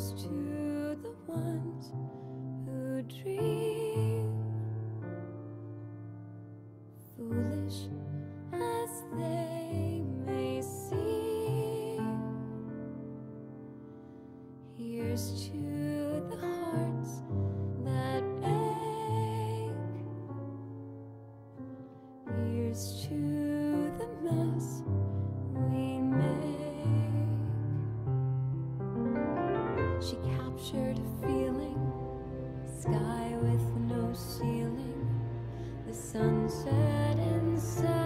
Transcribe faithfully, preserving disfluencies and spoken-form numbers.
Here's to the ones who dream, foolish as they may seem. Here's to the hearts that ache. Here's to the mess we make. She captured a feeling, sky with no ceiling, the sunset inside.